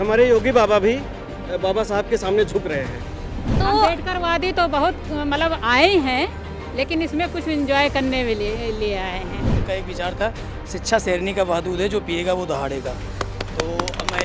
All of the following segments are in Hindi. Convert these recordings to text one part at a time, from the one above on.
हमारे योगी बाबा भी बाबा साहब के सामने झुक रहे हैं। तो अम्बेडकरवादी तो बहुत मतलब आए हैं, लेकिन इसमें कुछ एंजॉय करने के लिए आए हैं। उनका एक विचार था, शिक्षा शेरनी का बहादुर है, जो पिएगा वो दहाड़ेगा। तो मैं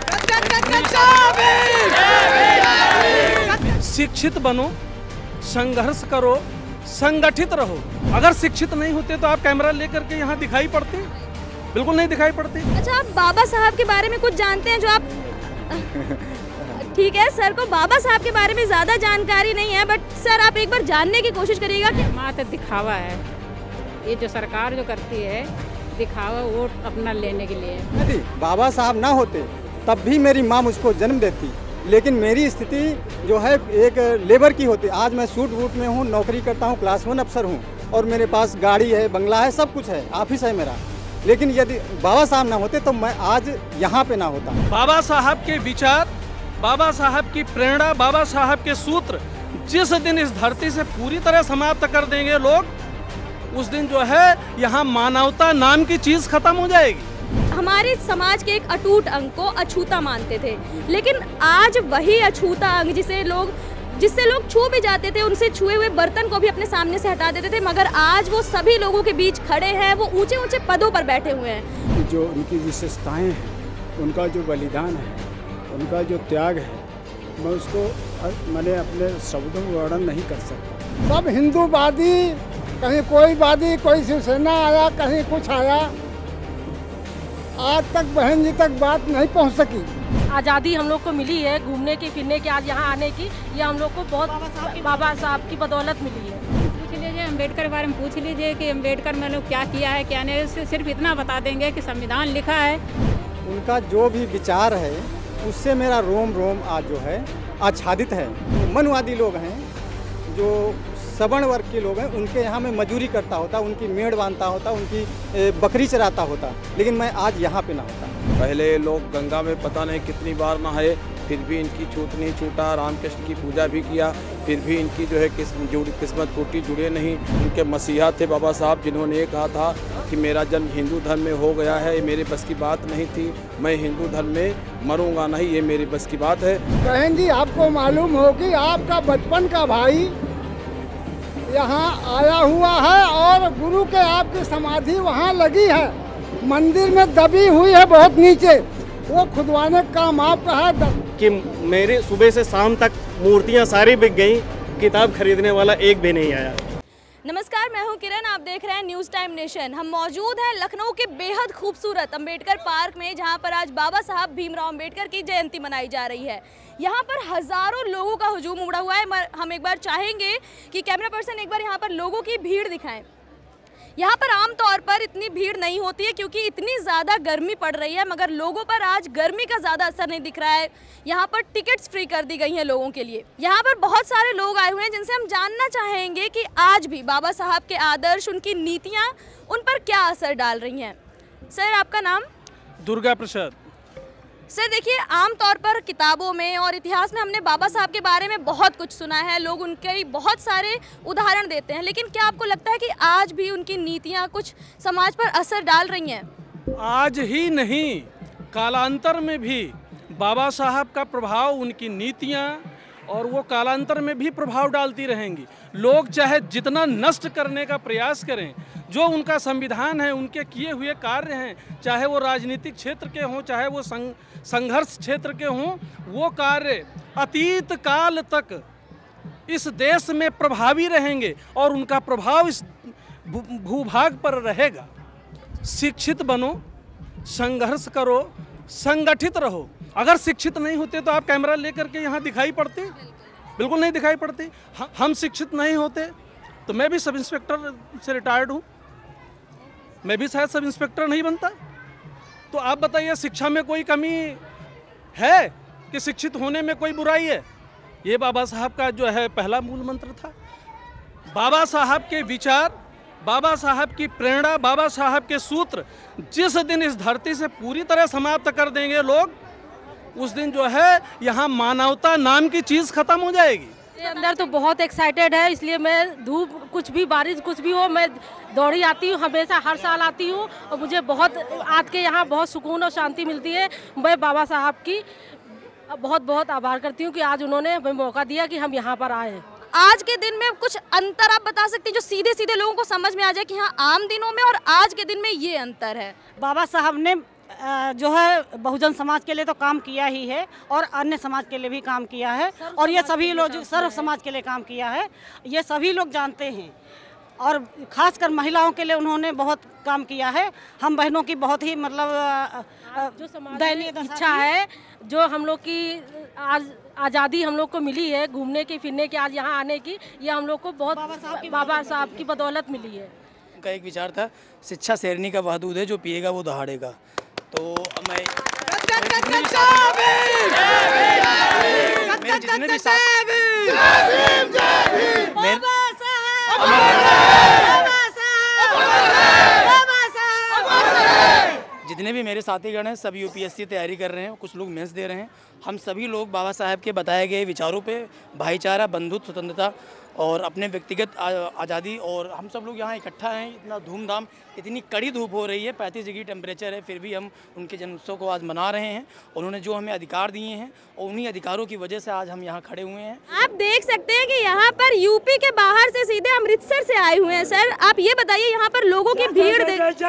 शिक्षित बनो, संघर्ष करो, संगठित रहो। अगर शिक्षित नहीं होते तो आप कैमरा लेकर के यहाँ दिखाई पड़ते? बिल्कुल नहीं दिखाई पड़ते। अच्छा, आप बाबा साहब के बारे में कुछ जानते हैं जो आप ठीक है, सर को बाबा साहब के बारे में ज़्यादा जानकारी नहीं है, बट सर आप एक बार जानने की कोशिश करिएगा कि मात्र दिखावा है ये जो सरकार जो करती है, दिखावा वोट अपना लेने के लिए। यदि बाबा साहब ना होते तब भी मेरी माँ मुझको जन्म देती, लेकिन मेरी स्थिति जो है एक लेबर की होती। आज मैं सूट वूट में हूँ, नौकरी करता हूँ, क्लास 1 अफसर हूँ और मेरे पास गाड़ी है, बंगला है, सब कुछ है, ऑफिस है मेरा। लेकिन यदि बाबा साहब ना होते तो मैं आज यहाँ पे ना होता। बाबा साहब के विचार, बाबा साहब की प्रेरणा, बाबा साहब के सूत्र जिस दिन इस धरती से पूरी तरह समाप्त कर देंगे लोग, उस दिन जो है यहाँ मानवता नाम की चीज खत्म हो जाएगी। हमारे समाज के एक अटूट अंग को अछूता मानते थे, लेकिन आज वही अछूता अंग जिससे लोग छू भी जाते थे, उनसे छुए हुए बर्तन को भी अपने सामने से हटा देते थे, मगर आज वो सभी लोगों के बीच खड़े हैं, वो ऊंचे ऊंचे पदों पर बैठे हुए हैं। जो उनकी विशेषताएं हैं, उनका जो बलिदान है, उनका जो त्याग है, मैं उसको मैंने अपने शब्दों में वर्णन नहीं कर सकता। सब हिंदूवादी, कहीं कोई वादी, कोई शिवसेना आया, कहीं कुछ आया, आज तक बहन जी तक बात नहीं पहुंच सकी। आज़ादी हम लोग को मिली है घूमने की, फिरने की, आज यहाँ आने की, ये हम लोग को बहुत बाबा साहब की बदौलत मिली है। पूछ लीजिए अम्बेडकर के बारे में, पूछ लीजिए कि अम्बेडकर ने लोग क्या किया है क्या नहीं, सिर्फ इतना बता देंगे कि संविधान लिखा है। उनका जो भी विचार है उससे मेरा रोम रोम आज जो है आच्छादित है। मनवादी लोग हैं, जो सवर्ण वर्ग के लोग हैं, उनके यहाँ मैं मजूरी करता होता, उनकी मेड़ बांधता होता, उनकी बकरी चराता होता, लेकिन मैं आज यहाँ पे ना होता। पहले लोग गंगा में पता नहीं कितनी बार नहाए, फिर भी इनकी छूत नहीं छूटा। रामकृष्ण की पूजा भी किया, फिर भी इनकी जो है किस्मत टूटी, जुड़े नहीं। उनके मसीहा थे बाबा साहब, जिन्होंने ये कहा था कि मेरा जन्म हिंदू धर्म में हो गया है, ये मेरे बस की बात नहीं थी, मैं हिंदू धर्म में मरूंगा नहीं, ये मेरी बस की बात है। बहन जी, आपको मालूम हो कि आपका बचपन का भाई यहाँ आया हुआ है और गुरु के आपकी समाधि वहाँ लगी है, मंदिर में दबी हुई है बहुत नीचे, वो खुदवाने का काम आपका है। कि मेरे सुबह से शाम तक मूर्तियाँ सारी बिक गई, किताब खरीदने वाला एक भी नहीं आया। नमस्कार, मैं हूं किरण, आप देख रहे हैं न्यूज़ टाइम नेशन। हम मौजूद हैं लखनऊ के बेहद खूबसूरत अम्बेडकर पार्क में, जहां पर आज बाबा साहब भीमराव अम्बेडकर की जयंती मनाई जा रही है। यहां पर हज़ारों लोगों का हुजूम उमड़ा हुआ है। हम एक बार चाहेंगे कि कैमरा पर्सन एक बार यहां पर लोगों की भीड़ दिखाएं। यहाँ पर आमतौर पर इतनी भीड़ नहीं होती है क्योंकि इतनी ज़्यादा गर्मी पड़ रही है, मगर लोगों पर आज गर्मी का ज़्यादा असर नहीं दिख रहा है। यहाँ पर टिकट्स फ्री कर दी गई हैं लोगों के लिए। यहाँ पर बहुत सारे लोग आए हुए हैं जिनसे हम जानना चाहेंगे कि आज भी बाबा साहब के आदर्श, उनकी नीतियाँ उन पर क्या असर डाल रही हैं। सर, आपका नाम? दुर्गा प्रसाद। सर देखिए, आमतौर पर किताबों में और इतिहास में हमने बाबा साहब के बारे में बहुत कुछ सुना है, लोग उनके बहुत सारे उदाहरण देते हैं, लेकिन क्या आपको लगता है कि आज भी उनकी नीतियाँ कुछ समाज पर असर डाल रही हैं? आज ही नहीं, कालांतर में भी बाबा साहब का प्रभाव, उनकी नीतियाँ और वो कालांतर में भी प्रभाव डालती रहेंगी। लोग चाहे जितना नष्ट करने का प्रयास करें, जो उनका संविधान है, उनके किए हुए कार्य हैं, चाहे वो राजनीतिक क्षेत्र के हों, चाहे वो संघर्ष क्षेत्र के हों, वो कार्य अतीत काल तक इस देश में प्रभावी रहेंगे और उनका प्रभाव इस भूभाग पर रहेगा। शिक्षित बनो, संघर्ष करो, संगठित रहो। अगर शिक्षित नहीं होते तो आप कैमरा लेकर के यहाँ दिखाई पड़ते? बिल्कुल नहीं दिखाई पड़ते। हम शिक्षित नहीं होते तो मैं भी सब इंस्पेक्टर से रिटायर्ड हूँ, मैं भी शायद सब इंस्पेक्टर नहीं बनता। तो आप बताइए, शिक्षा में कोई कमी है कि शिक्षित होने में कोई बुराई है? ये बाबा साहब का जो है पहला मूल मंत्र था। बाबा साहब के विचार, बाबा साहब की प्रेरणा, बाबा साहब के सूत्र जिस दिन इस धरती से पूरी तरह समाप्त कर देंगे लोग, उस दिन जो है यहाँ मानवता नाम की चीज़ खत्म हो जाएगी। अंदर तो बहुत एक्साइटेड है, इसलिए मैं धूप कुछ भी बारिश कुछ भी हो मैं दौड़ी आती हूँ, हमेशा हर साल आती हूँ और मुझे बहुत आज के यहाँ बहुत सुकून और शांति मिलती है। मैं बाबा साहब की बहुत बहुत आभार करती हूँ कि आज उन्होंने हमें मौका दिया कि हम यहाँ पर आए। आज के दिन में कुछ अंतर आप बता सकती हैं जो सीधे सीधे लोगों को समझ में आ जाए कि हाँ आम दिनों में और आज के दिन में ये अंतर है? बाबा साहब ने जो है बहुजन समाज के लिए तो काम किया ही है और अन्य समाज के लिए भी काम किया है और ये सभी लोग सर्व समाज के लिए काम किया है, ये सभी लोग जानते हैं और खासकर महिलाओं के लिए उन्होंने बहुत काम किया है। हम बहनों की बहुत ही मतलब जो दयनीय इच्छा है, जो हम लोग की आज आज़ादी हम लोग को मिली है घूमने की फिरने की, आज यहाँ आने की, ये हम लोग को बहुत बाबा साहब की बदौलत मिली है। उनका एक विचार था, शिक्षा शेरनी का बहादुर है, जो पिएगा वो दहाड़ेगा। तो मैं मेरे जितने भी साथ जितने भी मेरे साथीगण हैं सब यूपीएससी तैयारी कर रहे हैं, कुछ लोग मेंस दे रहे हैं। हम सभी लोग बाबा साहब के बताए गए विचारों पे भाईचारा, बंधुत्व, स्वतंत्रता और अपने व्यक्तिगत आज़ादी, और हम सब लोग यहाँ इकट्ठा हैं। इतना धूमधाम, इतनी कड़ी धूप हो रही है, 35 डिग्री टेम्परेचर है, फिर भी हम उनके जन्मोत्सव को आज मना रहे हैं। उन्होंने जो हमें अधिकार दिए हैं और उन्हीं अधिकारों की वजह से आज हम यहाँ खड़े हुए हैं। आप देख सकते हैं कि यहाँ पर यूपी के बाहर से सीधे अमृतसर से आए हुए हैं। सर आप ये बताइए यहाँ पर लोगों की भीड़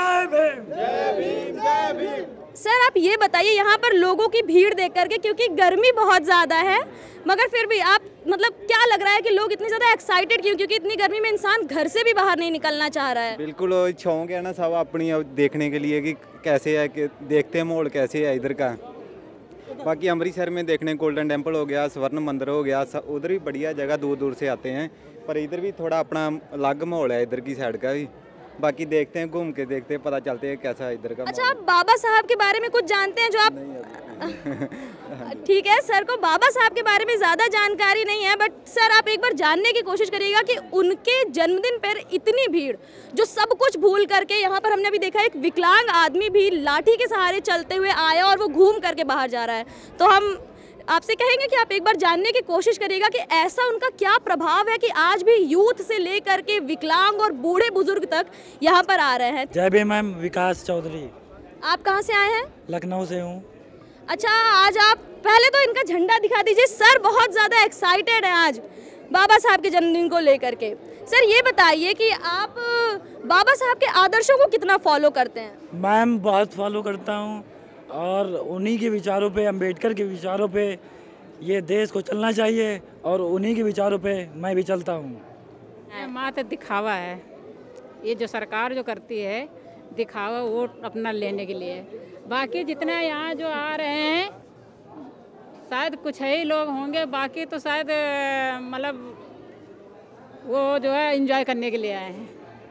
सर आप ये बताइए यहाँ पर लोगों की भीड़ देख करके, क्योंकि गर्मी बहुत ज़्यादा है मगर फिर भी आप मतलब क्या लग रहा है कि लोग इतने ज़्यादा एक्साइटेड क्यों? क्योंकि इतनी गर्मी में इंसान घर से भी बाहर नहीं निकलना चाह रहा है। बिल्कुल शौक है ना सब अपनी देखने के लिए कि कैसे है, कि देखते हैं माहौल कैसे है इधर का। बाकी अमृतसर में देखने गोल्डन टेम्पल हो गया, स्वर्ण मंदिर हो गया, उधर भी बढ़िया जगह दूर दूर से आते हैं, पर इधर भी थोड़ा अपना अलग माहौल है इधर की साइड का भी। बाकी देखते हैं, घूम के देखते हैं, पता चलते हैं कैसा इधर का। अच्छा आप बाबा साहब के बारे में कुछ जानते हैं जो आप ठीक है, सर को बाबा साहब के बारे में ज़्यादा जानकारी नहीं है, बट सर आप एक बार जानने की कोशिश करिएगा कि उनके जन्मदिन पर इतनी भीड़, जो सब कुछ भूल करके यहाँ पर हमने अभी देखा एक विकलांग आदमी भी लाठी के सहारे चलते हुए आया और वो घूम करके बाहर जा रहा है। तो हम आपसे कहेंगे कि आप एक बार जानने की कोशिश करिएगा कि ऐसा उनका क्या प्रभाव है कि आज भी यूथ से लेकर के विकलांग और बूढ़े बुजुर्ग तक यहाँ पर आ रहे हैं। जय भीम मैम, विकास चौधरी। आप कहाँ से आए हैं? लखनऊ से हूँ। अच्छा आज आप पहले तो इनका झंडा दिखा दीजिए। सर बहुत ज़्यादा एक्साइटेड हैं आज बाबा साहब के जन्मदिन को लेकर के। सर ये बताइए कि आप बाबा साहब के आदर्शों को कितना फॉलो करते हैं? मैम बहुत फॉलो करता हूँ और उन्हीं के विचारों पे, अंबेडकर के विचारों पे ये देश को चलना चाहिए और उन्हीं के विचारों पे मैं भी चलता हूँ। मात्र दिखावा है ये जो सरकार जो करती है, दिखावा वोट अपना लेने के लिए। बाकी जितने यहाँ जो आ रहे हैं शायद कुछ ही लोग होंगे, बाकी तो शायद मतलब वो जो है एंजॉय करने के लिए आए हैं।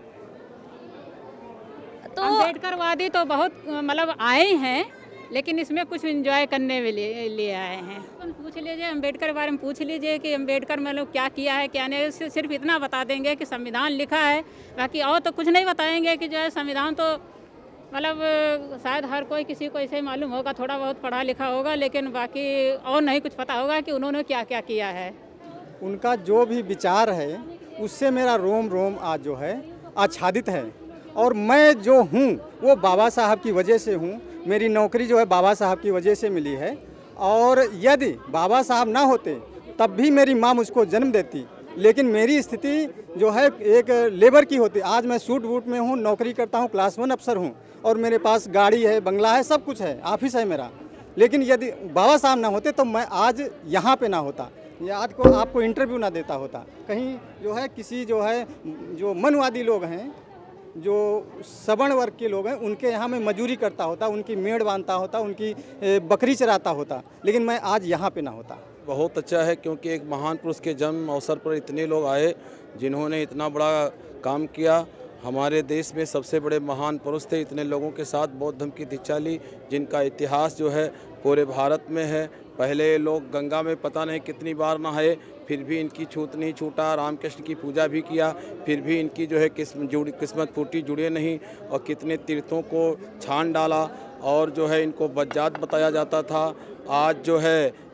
तो अम्बेडकरवादी तो बहुत मतलब आए हैं, लेकिन इसमें कुछ एंजॉय करने के लिए आए हैं। पूछ लीजिए अम्बेडकर के बारे में, पूछ लीजिए कि अम्बेडकर में लोग क्या किया है क्या नहीं। उससे सिर्फ इतना बता देंगे कि संविधान लिखा है, बाकी और तो कुछ नहीं बताएंगे कि जो है संविधान तो मतलब शायद हर कोई किसी को ऐसे ही मालूम होगा, थोड़ा बहुत पढ़ा लिखा होगा, लेकिन बाकी और नहीं कुछ पता होगा कि उन्होंने क्या क्या किया है। उनका जो भी विचार है उससे मेरा रोम रोम आज जो है आच्छादित है, और मैं जो हूँ वो बाबा साहब की वजह से हूँ। मेरी नौकरी जो है बाबा साहब की वजह से मिली है, और यदि बाबा साहब ना होते तब भी मेरी माँ मुझको जन्म देती, लेकिन मेरी स्थिति जो है एक लेबर की होती। आज मैं सूट वूट में हूँ, नौकरी करता हूँ, क्लास 1 अफसर हूँ, और मेरे पास गाड़ी है, बंगला है, सब कुछ है, ऑफिस है मेरा। लेकिन यदि बाबा साहब ना होते तो मैं आज यहाँ पे ना होता, या आज को आपको इंटरव्यू ना देता होता। कहीं जो है किसी जो है जो मनवादी लोग हैं, जो सवर्ण वर्ग के लोग हैं, उनके यहाँ मैं मजूरी करता होता, उनकी मेड़ बांधता होता, उनकी बकरी चराता होता, लेकिन मैं आज यहाँ पे ना होता। बहुत अच्छा है क्योंकि एक महान पुरुष के जन्म अवसर पर इतने लोग आए जिन्होंने इतना बड़ा काम किया। हमारे देश में सबसे बड़े महान पुरुष थे, इतने लोगों के साथ बौद्ध धर्म की दीक्षा ली, जिनका इतिहास जो है पूरे भारत में है। पहले लोग गंगा में पता नहीं कितनी बार नहाए, फिर भी इनकी छूत नहीं छूटा। रामकृष्ण की पूजा भी किया, फिर भी इनकी जो है किस्मत फूटी, जुड़े नहीं, और कितने तीर्थों को छान डाला, और जो है इनको बज्जात बताया जाता था। आज जो है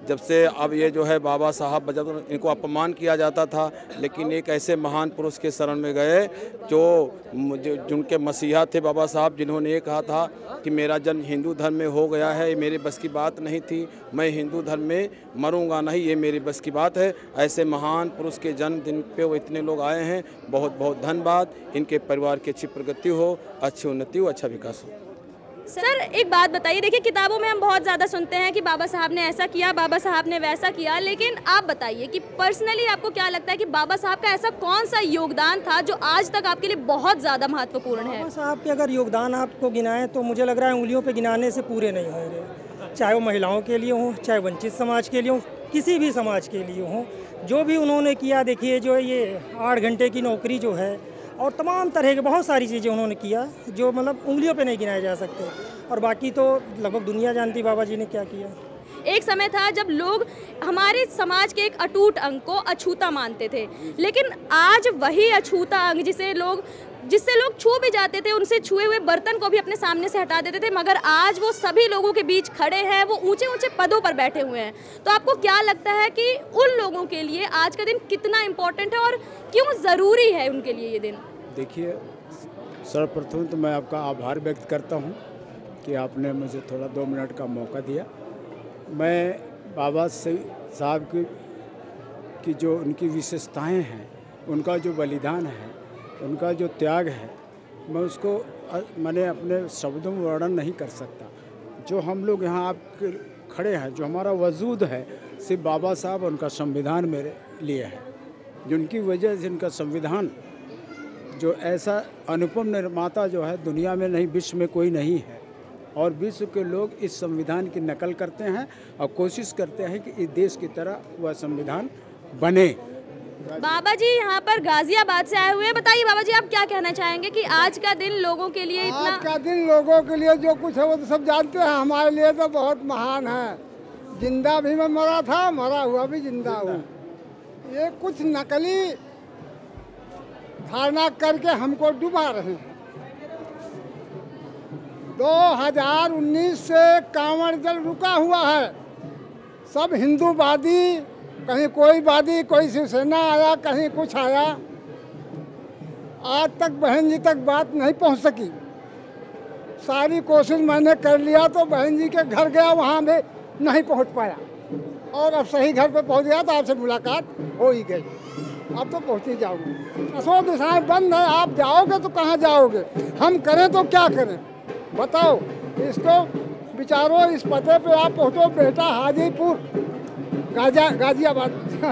जब से अब ये जो है बाबा साहब जब इनको अपमान किया जाता था, लेकिन एक ऐसे महान पुरुष के शरण में गए जो जिनके मसीहा थे बाबा साहब, जिन्होंने ये कहा था कि मेरा जन्म हिंदू धर्म में हो गया है, ये मेरे बस की बात नहीं थी, मैं हिंदू धर्म में मरूंगा नहीं, ये मेरी बस की बात है। ऐसे महान पुरुष के जन्मदिन पे वो इतने लोग आए हैं, बहुत बहुत धन्यवाद। इनके परिवार की अच्छी प्रगति हो, अच्छी उन्नति हो, अच्छा विकास हो। सर एक बात बताइए, देखिए किताबों में हम बहुत ज़्यादा सुनते हैं कि बाबा साहब ने ऐसा किया, बाबा साहब ने वैसा किया, लेकिन आप बताइए कि पर्सनली आपको क्या लगता है कि बाबा साहब का ऐसा कौन सा योगदान था जो आज तक आपके लिए बहुत ज़्यादा महत्वपूर्ण है? बाबा साहब के अगर योगदान आपको गिनाएं तो मुझे लग रहा है उंगलियों पे गिनाने से पूरे नहीं होंगे, चाहे वो महिलाओं के लिए हो, चाहे वंचित समाज के लिए हो, किसी भी समाज के लिए हो। जो भी उन्होंने किया, देखिए जो ये 8 घंटे की नौकरी जो है और तमाम तरह के बहुत सारी चीज़ें उन्होंने किया जो मतलब उंगलियों पे नहीं गिनाए जा सकते, और बाकी तो लगभग दुनिया जानती बाबा जी ने क्या किया। एक समय था जब लोग हमारे समाज के एक अटूट अंग को अछूता मानते थे, लेकिन आज वही अछूता अंग जिससे लोग छू भी जाते थे, उनसे छुए हुए बर्तन को भी अपने सामने से हटा देते थे, मगर आज वो सभी लोगों के बीच खड़े हैं, वो ऊंचे ऊंचे पदों पर बैठे हुए हैं। तो आपको क्या लगता है कि उन लोगों के लिए आज का दिन कितना इम्पोर्टेंट है और क्यों ज़रूरी है उनके लिए ये दिन? देखिए, सर्वप्रथम तो मैं आपका आभार व्यक्त करता हूँ कि आपने मुझे थोड़ा 2 मिनट का मौका दिया। मैं बाबा साहब की जो उनकी विशेषताएं हैं, उनका जो बलिदान है, उनका जो त्याग है, मैं उसको मैंने अपने शब्दों में वर्णन नहीं कर सकता। जो हम लोग यहाँ आप खड़े हैं, जो हमारा वजूद है, सिर्फ बाबा साहब उनका संविधान मेरे लिए है, जिनकी वजह से इनका संविधान जो ऐसा अनुपम निर्माता जो है दुनिया में नहीं, विश्व में कोई नहीं है, और विश्व के लोग इस संविधान की नकल करते हैं और कोशिश करते हैं कि इस देश की तरह वह संविधान बने। बाबा जी यहाँ पर गाजियाबाद से आए हुए हैं, बताइए बाबा जी आप क्या कहना चाहेंगे कि आज का दिन लोगों के लिए इतना? आज का दिन लोगों के लिए जो कुछ है वो तो सब जानते हैं, हमारे लिए तो बहुत महान है। जिंदा भी मैं मरा था, मरा हुआ भी जिंदा हूँ। ये कुछ नकली धारणा करके हमको डुबा रहे हैं। 2019 से कांवड़ जल रुका हुआ है, सब हिंदूवादी, कहीं कोई वादी, कोई शिवसेना आया, कहीं कुछ आया, आज तक बहन जी तक बात नहीं पहुंच सकी। सारी कोशिश मैंने कर लिया तो बहन जी के घर गया, वहां भी नहीं पहुंच पाया, और अब सही घर पे पहुंच गया तो आपसे मुलाकात हो ही गई। अब तो पहुंच ही जाओगे, 100 दिशाएं बंद है, आप जाओगे तो कहाँ जाओगे? हम करें तो क्या करें बताओ? इसको विचारो, इस पते पे आप पहुंचो, बेटा हाजीपुर गाजियाबाद।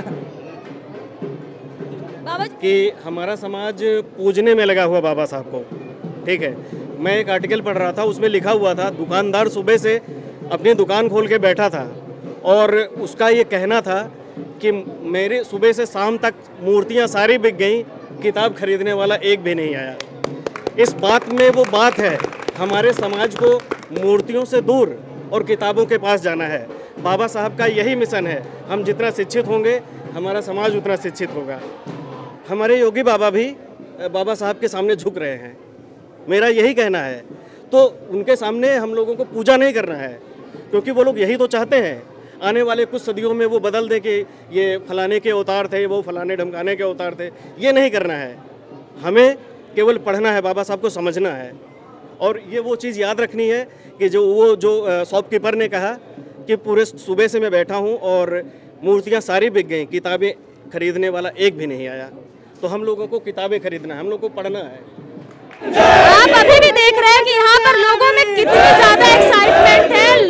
बाबा कि हमारा समाज पूजने में लगा हुआ बाबा साहब को, ठीक है। मैं एक आर्टिकल पढ़ रहा था, उसमें लिखा हुआ था दुकानदार सुबह से अपनी दुकान खोल के बैठा था और उसका ये कहना था कि मेरे सुबह से शाम तक मूर्तियां सारी बिक गईं, किताब खरीदने वाला एक भी नहीं आया। इस बात में वो बात है, हमारे समाज को मूर्तियों से दूर और किताबों के पास जाना है। बाबा साहब का यही मिशन है, हम जितना शिक्षित होंगे हमारा समाज उतना शिक्षित होगा। हमारे योगी बाबा भी बाबा साहब के सामने झुक रहे हैं, मेरा यही कहना है। तो उनके सामने हम लोगों को पूजा नहीं करना है, क्योंकि वो लोग यही तो चाहते हैं आने वाले कुछ सदियों में वो बदल दे कि ये फलाने के अवतार थे, वो फलाने ढमकाने के अवतार थे। ये नहीं करना है, हमें केवल पढ़ना है, बाबा साहब को समझना है। और ये वो चीज़ याद रखनी है कि जो शॉपकीपर ने कहा कि पूरे सुबह से मैं बैठा हूँ और मूर्तियाँ सारी बिक गई, किताबें खरीदने वाला एक भी नहीं आया। तो हम लोगों को किताबें खरीदना है, हम लोग को पढ़ना है। आप अभी भी देख रहे हैं कि यहाँ पर लोगों में कितनी ज्यादा एक्साइटमेंट है।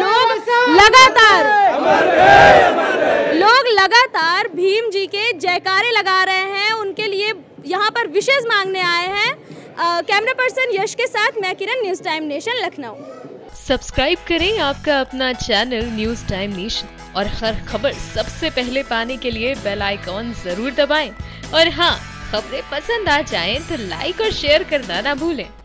लोग लगातार भीम जी के जयकारे लगा रहे हैं, उनके लिए यहाँ पर विशेष मांगने आए हैं। कैमरा पर्सन यश के साथ मैं Kiran, news time nation, Lucknow. Subscribe करें आपका अपना चैनल न्यूज़ टाइम नेशन और हर खबर सबसे पहले पाने के लिए बेल आइकॉन जरूर दबाएं। और हाँ, खबरें पसंद आ जाएं तो लाइक और शेयर करना ना भूलें।